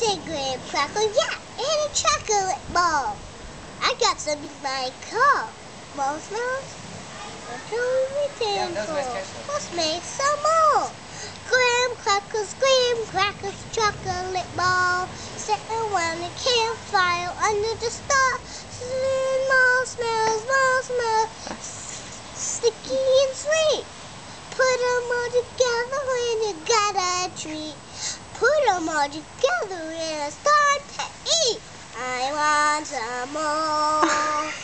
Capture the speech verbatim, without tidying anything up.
say graham cracker, yeah, and a chocolate ball. I got some in my car. Marshmallows? What are we waiting for? Let's make some more. Graham crackers, graham crackers, chocolate ball. Sitting around the campfire under the stars. Marshmallows, marshmallows, sticky and sweet. Put them all together when you got a treat. Put them all together and start to eat. I want some more.